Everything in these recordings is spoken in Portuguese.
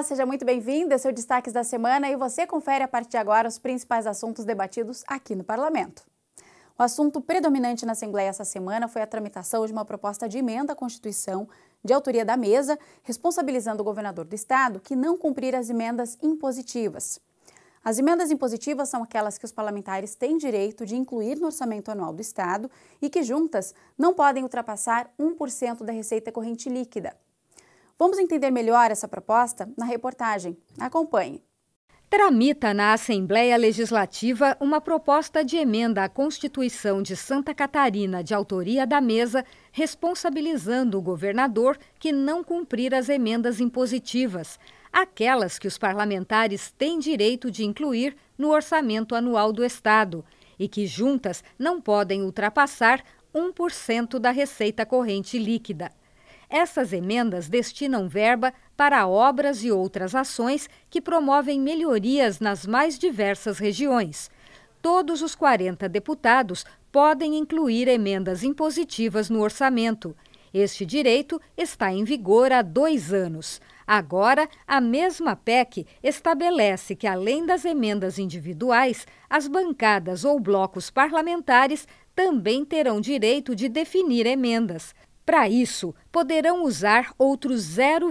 Olá, seja muito bem-vindo. Esse é o Destaques da Semana e você confere a partir de agora os principais assuntos debatidos aqui no Parlamento. O assunto predominante na Assembleia essa semana foi a tramitação de uma proposta de emenda à Constituição de autoria da mesa, responsabilizando o governador do estado que não cumprir as emendas impositivas. As emendas impositivas são aquelas que os parlamentares têm direito de incluir no orçamento anual do estado e que, juntas, não podem ultrapassar 1% da receita corrente líquida. Vamos entender melhor essa proposta na reportagem. Acompanhe. Tramita na Assembleia Legislativa uma proposta de emenda à Constituição de Santa Catarina de autoria da mesa, responsabilizando o governador que não cumprir as emendas impositivas, aquelas que os parlamentares têm direito de incluir no orçamento anual do estado e que juntas não podem ultrapassar 1% da receita corrente líquida. Essas emendas destinam verba para obras e outras ações que promovem melhorias nas mais diversas regiões. Todos os 40 deputados podem incluir emendas impositivas no orçamento. Este direito está em vigor há 2 anos. Agora, a mesma PEC estabelece que, além das emendas individuais, as bancadas ou blocos parlamentares também terão direito de definir emendas. Para isso, poderão usar outros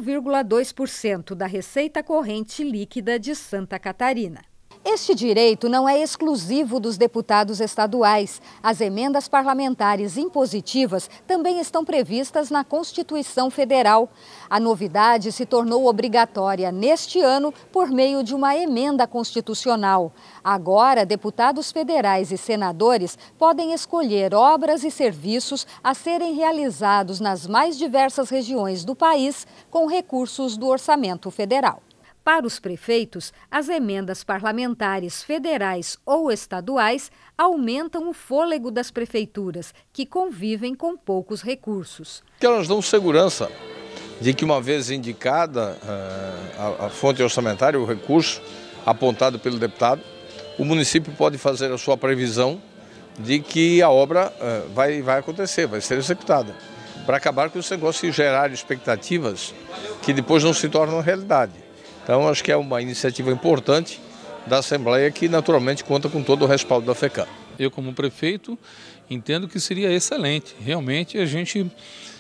0,2% da receita corrente líquida de Santa Catarina. Este direito não é exclusivo dos deputados estaduais. As emendas parlamentares impositivas também estão previstas na Constituição Federal. A novidade se tornou obrigatória neste ano por meio de uma emenda constitucional. Agora, deputados federais e senadores podem escolher obras e serviços a serem realizados nas mais diversas regiões do país com recursos do orçamento federal. Para os prefeitos, as emendas parlamentares federais ou estaduais aumentam o fôlego das prefeituras, que convivem com poucos recursos. Elas dão segurança de que, uma vez indicada a fonte orçamentária, o recurso apontado pelo deputado, o município pode fazer a sua previsão de que a obra vai acontecer, vai ser executada, para acabar com esse negócio de gerar expectativas que depois não se tornam realidade. Então, acho que é uma iniciativa importante da Assembleia que, naturalmente, conta com todo o respaldo da FECAM. Eu, como prefeito, entendo que seria excelente, realmente, a gente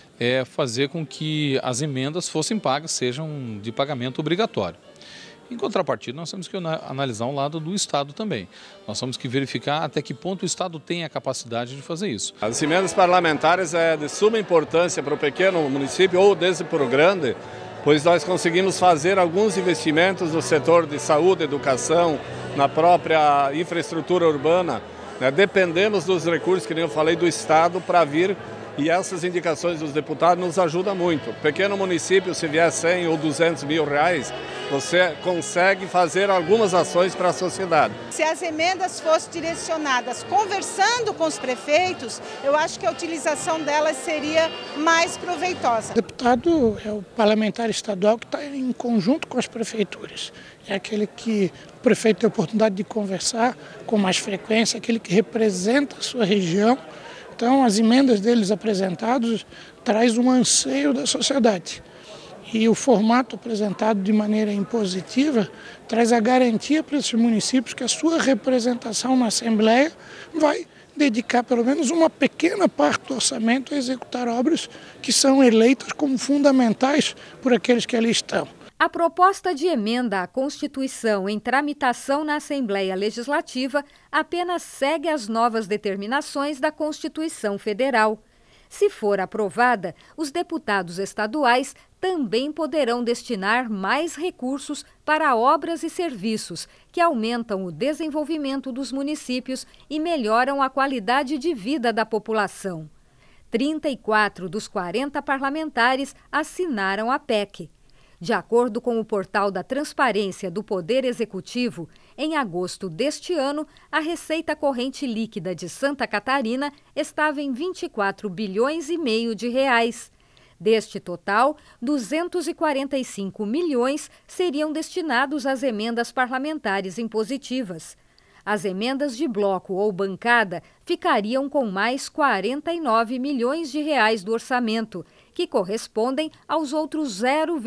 fazer com que as emendas fossem pagas, sejam de pagamento obrigatório. Em contrapartida, nós temos que analisar um lado do Estado também. Nós temos que verificar até que ponto o Estado tem a capacidade de fazer isso. As emendas parlamentares é de suma importância para o pequeno município ou desde para o grande, pois nós conseguimos fazer alguns investimentos no setor de saúde, educação, na própria infraestrutura urbana. Dependemos dos recursos, que nem eu falei, do Estado para vir, e essas indicações dos deputados nos ajudam muito. Pequeno município, se vier 100 ou 200 mil reais, você consegue fazer algumas ações para a sociedade. Se as emendas fossem direcionadas conversando com os prefeitos, eu acho que a utilização delas seria mais proveitosa. O deputado é o parlamentar estadual que está em conjunto com as prefeituras. É aquele que o prefeito tem a oportunidade de conversar com mais frequência, aquele que representa a sua região. Então, as emendas deles apresentadas traz um anseio da sociedade. E o formato apresentado de maneira impositiva traz a garantia para esses municípios que a sua representação na Assembleia vai dedicar pelo menos uma pequena parte do orçamento a executar obras que são eleitas como fundamentais por aqueles que ali estão. A proposta de emenda à Constituição em tramitação na Assembleia Legislativa apenas segue as novas determinações da Constituição Federal. Se for aprovada, os deputados estaduais também poderão destinar mais recursos para obras e serviços que aumentam o desenvolvimento dos municípios e melhoram a qualidade de vida da população. 34 dos 40 parlamentares assinaram a PEC. De acordo com o portal da Transparência do Poder Executivo, em agosto deste ano, a receita corrente líquida de Santa Catarina estava em 24 bilhões e meio de reais. Deste total, 245 milhões seriam destinados às emendas parlamentares impositivas. As emendas de bloco ou bancada ficariam com mais 49 milhões de reais do orçamento que correspondem aos outros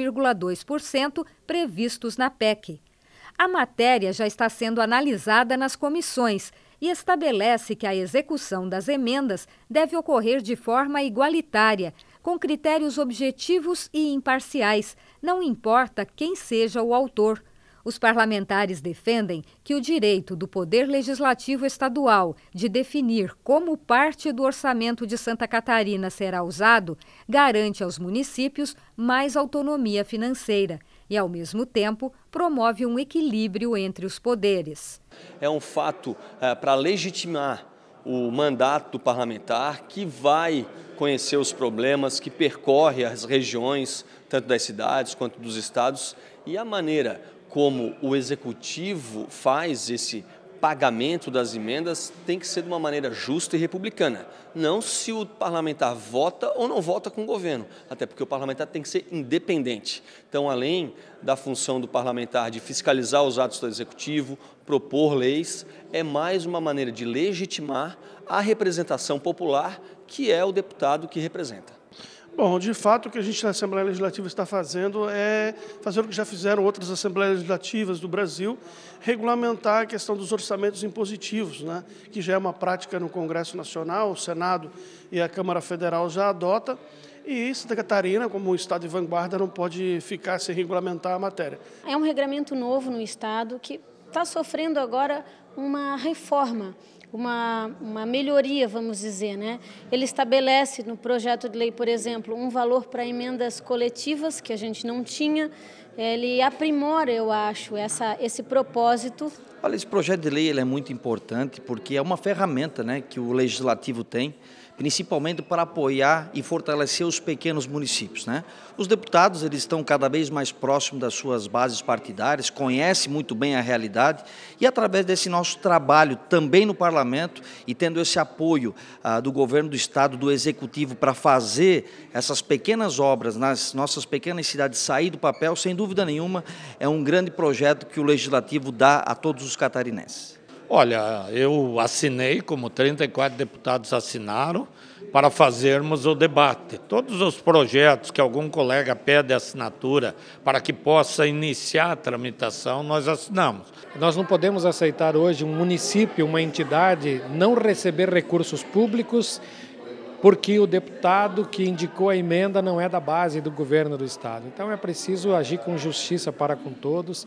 0,2% previstos na PEC. A matéria já está sendo analisada nas comissões e estabelece que a execução das emendas deve ocorrer de forma igualitária, com critérios objetivos e imparciais, não importa quem seja o autor. Os parlamentares defendem que o direito do Poder Legislativo Estadual de definir como parte do orçamento de Santa Catarina será usado garante aos municípios mais autonomia financeira e, ao mesmo tempo, promove um equilíbrio entre os poderes. É um fato para legitimar o mandato do parlamentar que vai conhecer os problemas, que percorre as regiões, tanto das cidades quanto dos estados, e a maneira como o executivo faz esse pagamento das emendas tem que ser de uma maneira justa e republicana. Não se o parlamentar vota ou não vota com o governo, até porque o parlamentar tem que ser independente. Então, além da função do parlamentar de fiscalizar os atos do executivo, propor leis, é mais uma maneira de legitimar a representação popular, que é o deputado que representa. Bom, de fato, o que a gente na Assembleia Legislativa está fazendo é fazer o que já fizeram outras Assembleias Legislativas do Brasil, regulamentar a questão dos orçamentos impositivos, né, que já é uma prática no Congresso Nacional, o Senado e a Câmara Federal já adota, e Santa Catarina, como um estado de vanguarda, não pode ficar sem regulamentar a matéria. É um regramento novo no estado que está sofrendo agora uma reforma. Uma melhoria, vamos dizer, né? Ele estabelece no projeto de lei, por exemplo, um valor para emendas coletivas que a gente não tinha. Ele aprimora, eu acho, esse propósito. Olha, esse projeto de lei ele é muito importante porque é uma ferramenta, né, que o Legislativo tem, principalmente para apoiar e fortalecer os pequenos municípios, né? Os deputados eles estão cada vez mais próximos das suas bases partidárias, conhecem muito bem a realidade e através desse nosso trabalho também no Parlamento e tendo esse apoio do governo do Estado, do Executivo para fazer essas pequenas obras nas nossas pequenas cidades sair do papel, sem dúvida nenhuma, é um grande projeto que o Legislativo dá a todos os catarinenses. Olha, eu assinei, como 34 deputados assinaram, para fazermos o debate. Todos os projetos que algum colega pede assinatura para que possa iniciar a tramitação, nós assinamos. Nós não podemos aceitar hoje um município, uma entidade, não receber recursos públicos porque o deputado que indicou a emenda não é da base do governo do Estado. Então é preciso agir com justiça para com todos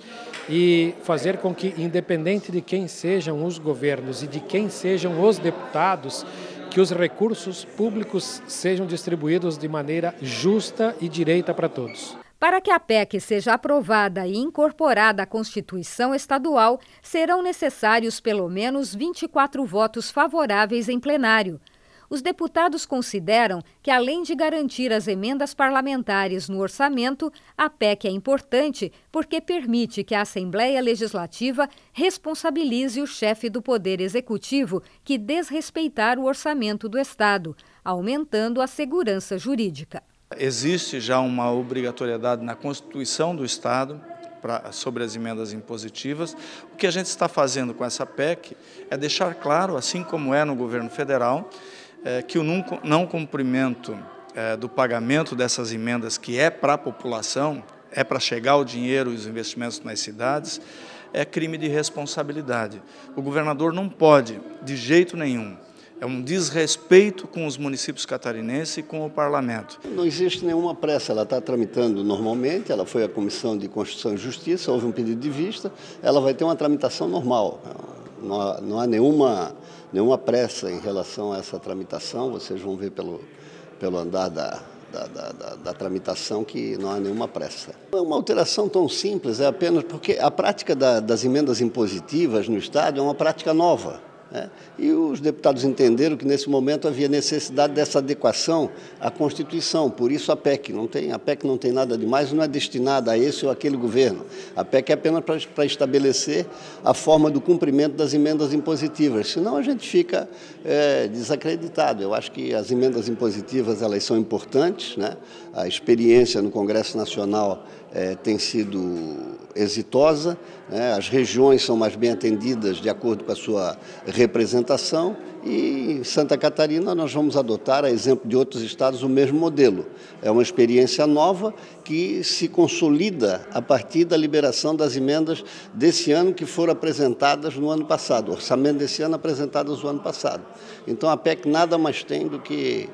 e fazer com que, independente de quem sejam os governos e de quem sejam os deputados, que os recursos públicos sejam distribuídos de maneira justa e direita para todos. Para que a PEC seja aprovada e incorporada à Constituição Estadual, serão necessários pelo menos 24 votos favoráveis em plenário. Os deputados consideram que, além de garantir as emendas parlamentares no orçamento, a PEC é importante porque permite que a Assembleia Legislativa responsabilize o chefe do Poder Executivo que desrespeitar o orçamento do Estado, aumentando a segurança jurídica. Existe já uma obrigatoriedade na Constituição do Estado sobre as emendas impositivas. O que a gente está fazendo com essa PEC é deixar claro, assim como é no governo federal, que o não cumprimento do pagamento dessas emendas, que é para a população, é para chegar o dinheiro e os investimentos nas cidades, é crime de responsabilidade. O governador não pode, de jeito nenhum, é um desrespeito com os municípios catarinenses e com o parlamento. Não existe nenhuma pressa, ela está tramitando normalmente, ela foi à Comissão de Constituição e Justiça, houve um pedido de vista, ela vai ter uma tramitação normal. Não há nenhuma pressa em relação a essa tramitação, vocês vão ver pelo andar da tramitação que não há nenhuma pressa. É uma alteração tão simples, é apenas porque a prática das emendas impositivas no Estado é uma prática nova. E os deputados entenderam que nesse momento havia necessidade dessa adequação à Constituição, por isso a PEC não tem nada demais, não é destinada a esse ou aquele governo. A PEC é apenas para estabelecer a forma do cumprimento das emendas impositivas, senão a gente fica desacreditado. Eu acho que as emendas impositivas elas são importantes, né? A experiência no Congresso Nacional tem sido exitosa, né? As regiões são mais bem atendidas de acordo com a sua representação e em Santa Catarina nós vamos adotar, a exemplo de outros estados, o mesmo modelo. É uma experiência nova que se consolida a partir da liberação das emendas desse ano que foram apresentadas no ano passado, o orçamento desse ano apresentadas no ano passado. Então a PEC nada mais tem do que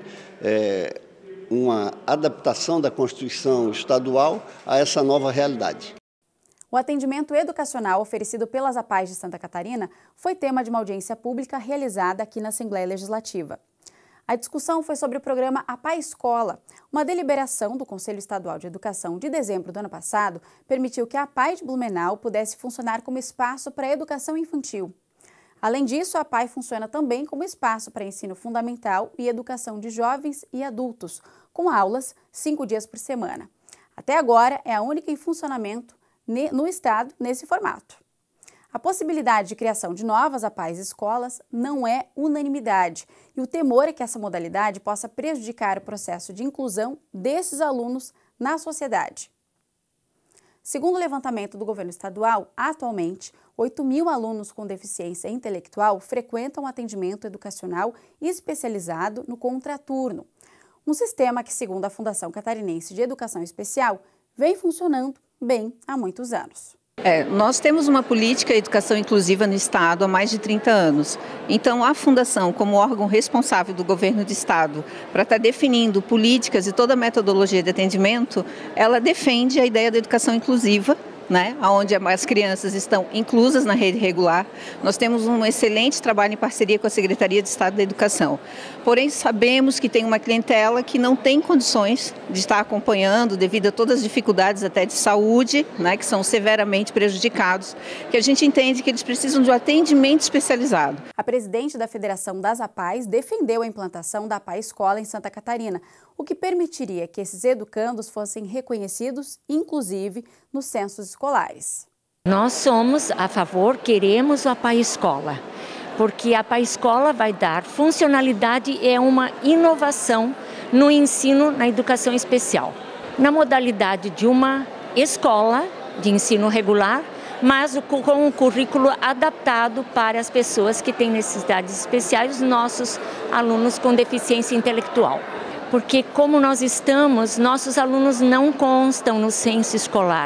uma adaptação da Constituição estadual a essa nova realidade. O atendimento educacional oferecido pelas APAES de Santa Catarina foi tema de uma audiência pública realizada aqui na Assembleia Legislativa. A discussão foi sobre o programa APAE Escola. Uma deliberação do Conselho Estadual de Educação de dezembro do ano passado permitiu que a APAE de Blumenau pudesse funcionar como espaço para a educação infantil. Além disso, a APAE funciona também como espaço para ensino fundamental e educação de jovens e adultos, com aulas 5 dias por semana. Até agora, é a única em funcionamento no estado nesse formato. A possibilidade de criação de novas APAES escolas não é unanimidade e o temor é que essa modalidade possa prejudicar o processo de inclusão desses alunos na sociedade. Segundo o levantamento do governo estadual, atualmente, 8.000 alunos com deficiência intelectual frequentam atendimento educacional especializado no contraturno. Um sistema que, segundo a Fundação Catarinense de Educação Especial, vem funcionando bem há muitos anos. Nós temos uma política de educação inclusiva no Estado há mais de 30 anos. Então, a Fundação, como órgão responsável do governo do Estado para estar definindo políticas e toda a metodologia de atendimento, ela defende a ideia da educação inclusiva, né, onde as crianças estão inclusas na rede regular. Nós temos um excelente trabalho em parceria com a Secretaria de Estado da Educação. Porém, sabemos que tem uma clientela que não tem condições de estar acompanhando devido a todas as dificuldades até de saúde, né, que são severamente prejudicados, que a gente entende que eles precisam de um atendimento especializado. A presidente da Federação das APAES defendeu a implantação da APAE Escola em Santa Catarina, o que permitiria que esses educandos fossem reconhecidos, inclusive, nos censos escolares. Nós somos a favor, queremos a APAE Escola, porque a APAE Escola vai dar funcionalidade e é uma inovação no ensino na educação especial. Na modalidade de uma escola de ensino regular, mas com um currículo adaptado para as pessoas que têm necessidades especiais, nossos alunos com deficiência intelectual. Porque como nós estamos, nossos alunos não constam no censo escolar.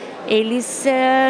Eles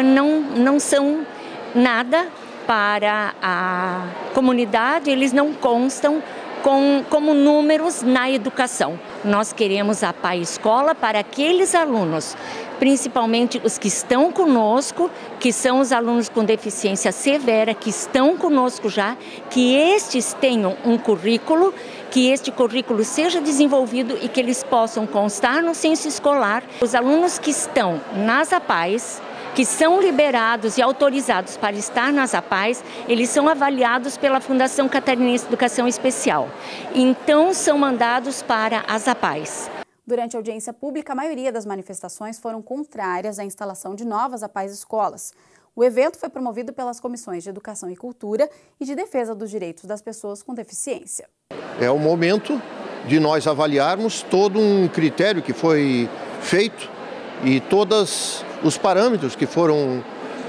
não são nada para a comunidade, eles não constam como números na educação. Nós queremos a APAE Escola para aqueles alunos, principalmente os que estão conosco, que são os alunos com deficiência severa, que estão conosco já, que estes tenham um currículo, que este currículo seja desenvolvido e que eles possam constar no censo escolar. Os alunos que estão nas APAES, que são liberados e autorizados para estar nas APAES, eles são avaliados pela Fundação Catarinense de Educação Especial. Então, são mandados para as APAES. Durante a audiência pública, a maioria das manifestações foram contrárias à instalação de novas APAES escolas. O evento foi promovido pelas comissões de Educação e Cultura e de Defesa dos Direitos das Pessoas com Deficiência. É o momento de nós avaliarmos todo um critério que foi feito e todos os parâmetros que foram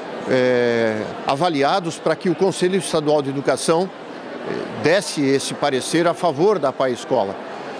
avaliados para que o Conselho Estadual de Educação desse esse parecer a favor da APAE Escola.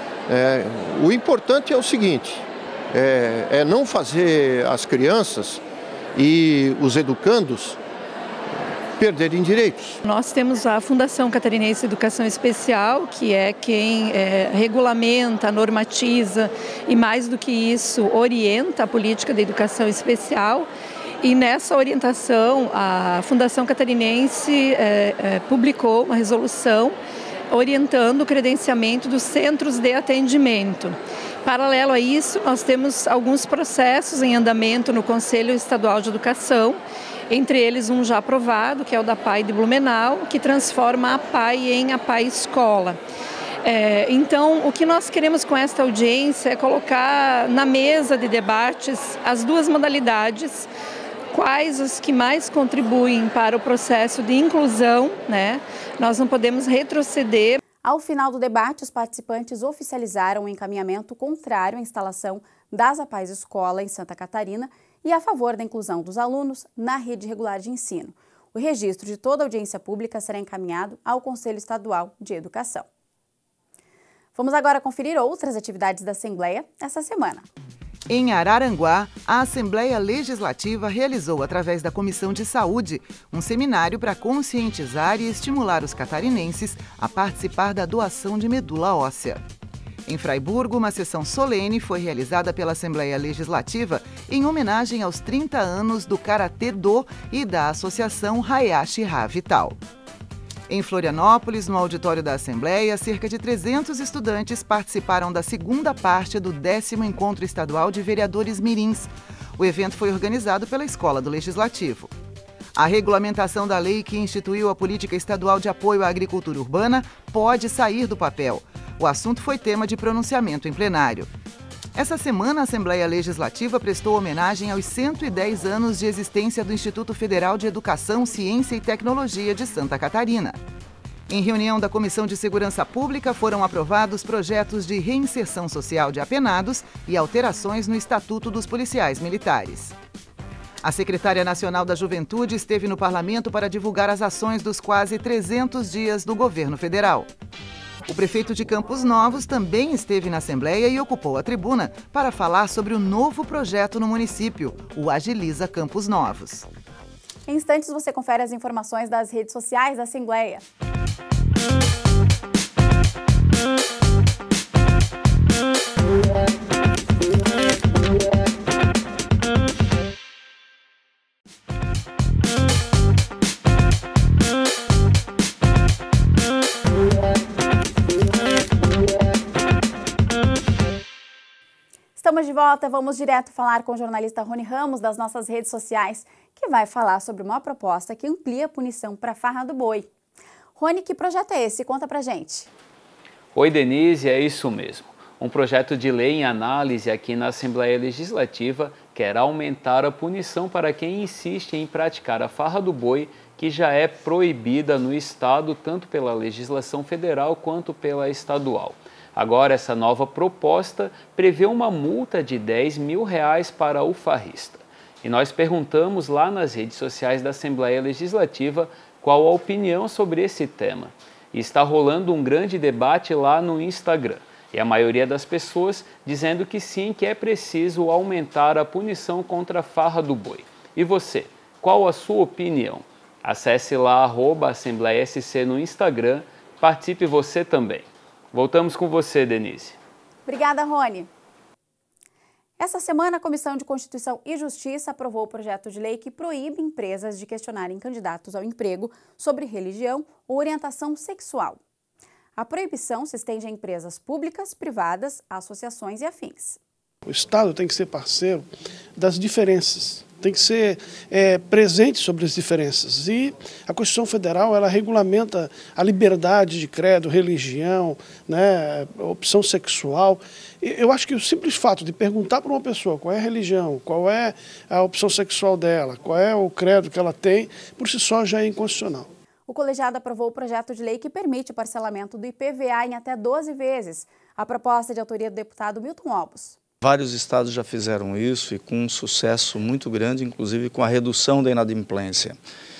O importante é o seguinte, é não fazer as crianças e os educandos perderem direitos. Nós temos a Fundação Catarinense de Educação Especial, que é quem regulamenta, normatiza e, mais do que isso, orienta a política de educação especial. E nessa orientação, a Fundação Catarinense publicou uma resolução orientando o credenciamento dos centros de atendimento. Paralelo a isso, nós temos alguns processos em andamento no Conselho Estadual de Educação, entre eles um já aprovado, que é o da APAE de Blumenau, que transforma a APAE em APAE Escola. Então, o que nós queremos com esta audiência é colocar na mesa de debates as duas modalidades, quais os que mais contribuem para o processo de inclusão, né? Nós não podemos retroceder. Ao final do debate, os participantes oficializaram o encaminhamento contrário à instalação das APAES Escola em Santa Catarina e a favor da inclusão dos alunos na rede regular de ensino. O registro de toda a audiência pública será encaminhado ao Conselho Estadual de Educação. Vamos agora conferir outras atividades da Assembleia essa semana. Em Araranguá, a Assembleia Legislativa realizou, através da Comissão de Saúde, um seminário para conscientizar e estimular os catarinenses a participar da doação de medula óssea. Em Fraiburgo, uma sessão solene foi realizada pela Assembleia Legislativa em homenagem aos 30 anos do Karatê-Do e da Associação Hayashi-Ha Vital. Em Florianópolis, no auditório da Assembleia, cerca de 300 estudantes participaram da segunda parte do 10º Encontro Estadual de Vereadores Mirins. O evento foi organizado pela Escola do Legislativo. A regulamentação da lei que instituiu a Política Estadual de Apoio à Agricultura Urbana pode sair do papel. O assunto foi tema de pronunciamento em plenário. Essa semana, a Assembleia Legislativa prestou homenagem aos 110 anos de existência do Instituto Federal de Educação, Ciência e Tecnologia de Santa Catarina. Em reunião da Comissão de Segurança Pública, foram aprovados projetos de reinserção social de apenados e alterações no Estatuto dos Policiais Militares. A secretária nacional da Juventude esteve no Parlamento para divulgar as ações dos quase 300 dias do governo federal. O prefeito de Campos Novos também esteve na Assembleia e ocupou a tribuna para falar sobre o novo projeto no município, o Agiliza Campos Novos. Em instantes você confere as informações das redes sociais da Assembleia. Estamos de volta, vamos direto falar com o jornalista Rony Ramos das nossas redes sociais, que vai falar sobre uma proposta que amplia a punição para a farra do boi. Rony, que projeto é esse? Conta pra gente. Oi, Denise, é isso mesmo. Um projeto de lei em análise aqui na Assembleia Legislativa quer aumentar a punição para quem insiste em praticar a farra do boi, que já é proibida no Estado tanto pela legislação federal quanto pela estadual. Agora, essa nova proposta prevê uma multa de R$10 mil para o farrista. E nós perguntamos lá nas redes sociais da Assembleia Legislativa qual a opinião sobre esse tema. E está rolando um grande debate lá no Instagram. E a maioria das pessoas dizendo que sim, que é preciso aumentar a punição contra a farra do boi. E você, qual a sua opinião? Acesse lá @AssembleiaSC no Instagram, participe você também. Voltamos com você, Denise. Obrigada, Rony. Essa semana, a Comissão de Constituição e Justiça aprovou o projeto de lei que proíbe empresas de questionarem candidatos ao emprego sobre religião ou orientação sexual. A proibição se estende a empresas públicas, privadas, associações e afins. O Estado tem que ser parceiro das diferenças, tem que ser presente sobre as diferenças. E a Constituição Federal, ela regulamenta a liberdade de credo, religião, né, opção sexual. Eu acho que o simples fato de perguntar para uma pessoa qual é a religião, qual é a opção sexual dela, qual é o credo que ela tem, por si só já é inconstitucional. O colegiado aprovou o projeto de lei que permite o parcelamento do IPVA em até 12 vezes. A proposta é de autoria do deputado Milton Obos. Vários estados já fizeram isso e com um sucesso muito grande, inclusive com a redução da inadimplência.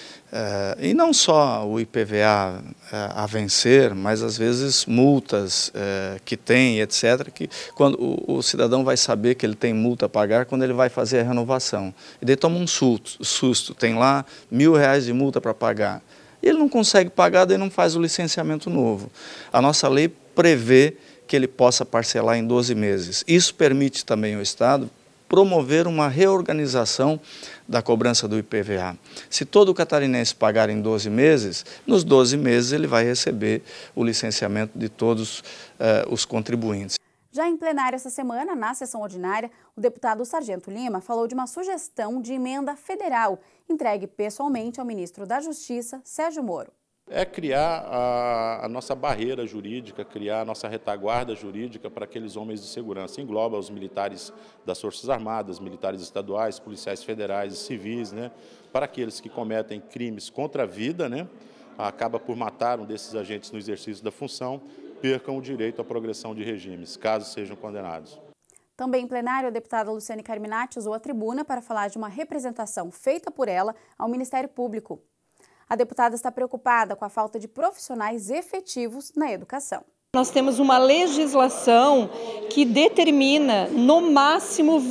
E não só o IPVA a vencer, mas às vezes multas que tem, etc., que quando o cidadão vai saber que ele tem multa a pagar quando ele vai fazer a renovação. E daí toma um susto, tem lá R$1.000 de multa para pagar. E ele não consegue pagar, daí não faz o licenciamento novo. A nossa lei prevê que ele possa parcelar em 12 meses. Isso permite também ao Estado promover uma reorganização da cobrança do IPVA. Se todo catarinense pagar em 12 meses, nos 12 meses ele vai receber o licenciamento de todos os contribuintes. Já em plenário essa semana, na sessão ordinária, o deputado Sargento Lima falou de uma sugestão de emenda federal entregue pessoalmente ao ministro da Justiça, Sérgio Moro. É criar a nossa barreira jurídica, criar a nossa retaguarda jurídica para aqueles homens de segurança. Engloba os militares das Forças Armadas, militares estaduais, policiais federais e civis, né? Para aqueles que cometem crimes contra a vida, né? Acaba por matar um desses agentes no exercício da função, percam o direito à progressão de regimes, caso sejam condenados. Também em plenário, a deputada Luciane Carminati usou a tribuna para falar de uma representação feita por ela ao Ministério Público. A deputada está preocupada com a falta de profissionais efetivos na educação. Nós temos uma legislação que determina, no máximo,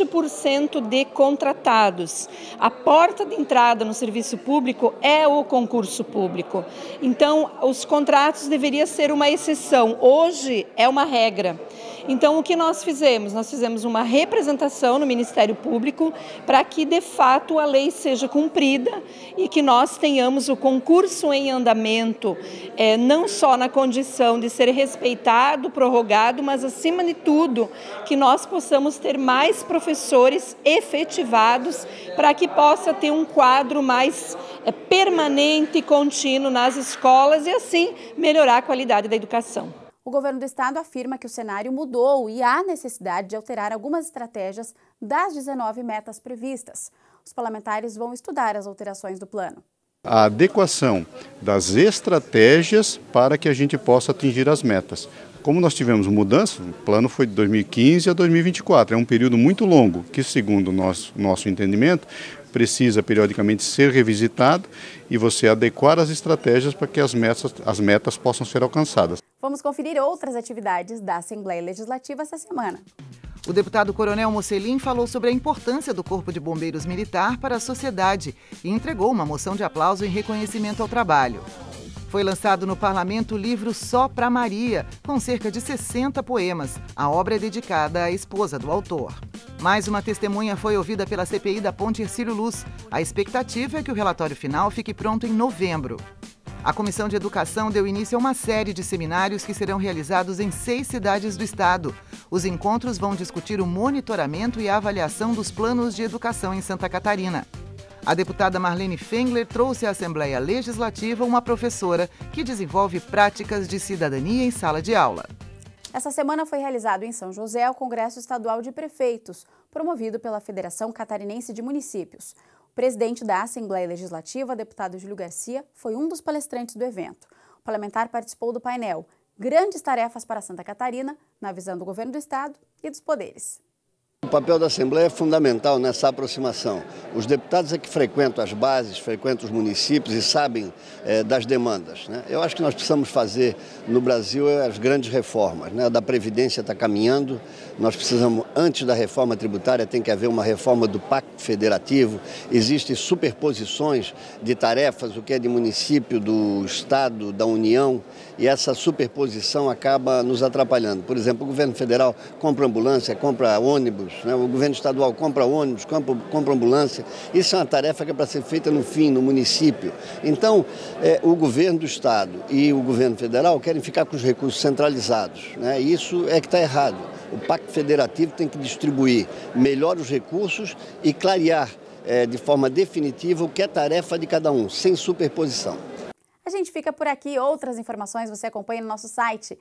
20% de contratados. A porta de entrada no serviço público é o concurso público. Então, os contratos deveriam ser uma exceção. Hoje é uma regra. Então, o que nós fizemos? Nós fizemos uma representação no Ministério Público para que, de fato, a lei seja cumprida e que nós tenhamos o concurso em andamento, não só na condição de ser respeitado, prorrogado, mas, acima de tudo, que nós possamos ter mais professores efetivados para que possa ter um quadro mais permanente e contínuo nas escolas e, assim, melhorar a qualidade da educação. O governo do estado afirma que o cenário mudou e há necessidade de alterar algumas estratégias das 19 metas previstas. Os parlamentares vão estudar as alterações do plano. A adequação das estratégias para que a gente possa atingir as metas. Como nós tivemos mudança, o plano foi de 2015 a 2024, é um período muito longo, que segundo o nosso entendimento, precisa periodicamente ser revisitado e você adequar as estratégias para que as metas possam ser alcançadas. Vamos conferir outras atividades da Assembleia Legislativa essa semana. O deputado Coronel Mocelin falou sobre a importância do Corpo de Bombeiros Militar para a sociedade e entregou uma moção de aplauso em reconhecimento ao trabalho. Foi lançado no Parlamento o livro Só pra Maria, com cerca de 60 poemas. A obra é dedicada à esposa do autor. Mais uma testemunha foi ouvida pela CPI da Ponte Hercílio Luz. A expectativa é que o relatório final fique pronto em novembro. A Comissão de Educação deu início a uma série de seminários que serão realizados em 6 cidades do estado. Os encontros vão discutir o monitoramento e a avaliação dos planos de educação em Santa Catarina. A deputada Marlene Fengler trouxe à Assembleia Legislativa uma professora que desenvolve práticas de cidadania em sala de aula. Essa semana foi realizado em São José o Congresso Estadual de Prefeitos, promovido pela Federação Catarinense de Municípios. O presidente da Assembleia Legislativa, deputado Júlio Garcia, foi um dos palestrantes do evento. O parlamentar participou do painel Grandes Tarefas para Santa Catarina, na visão do governo do estado e dos poderes. O papel da Assembleia é fundamental nessa aproximação. Os deputados é que frequentam as bases, frequentam os municípios e sabem das demandas, né? Eu acho que nós precisamos fazer no Brasil as grandes reformas, né? A da Previdência está caminhando, nós precisamos, antes da reforma tributária, tem que haver uma reforma do Pacto Federativo, existem superposições de tarefas, o que é de município, do Estado, da União, e essa superposição acaba nos atrapalhando. Por exemplo, o governo federal compra ambulância, compra ônibus, o governo estadual compra ônibus, compra ambulância. Isso é uma tarefa que é para ser feita no município. Então, o governo do estado e o governo federal querem ficar com os recursos centralizados, né? Isso é que está errado. O Pacto Federativo tem que distribuir melhor os recursos e clarear de forma definitiva o que é tarefa de cada um, sem superposição. A gente fica por aqui. Outras informações você acompanha no nosso site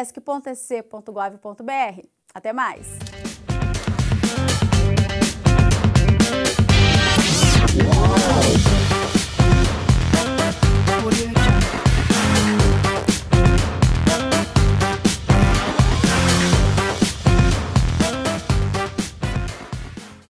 alesc.sc.gov.br. Até mais!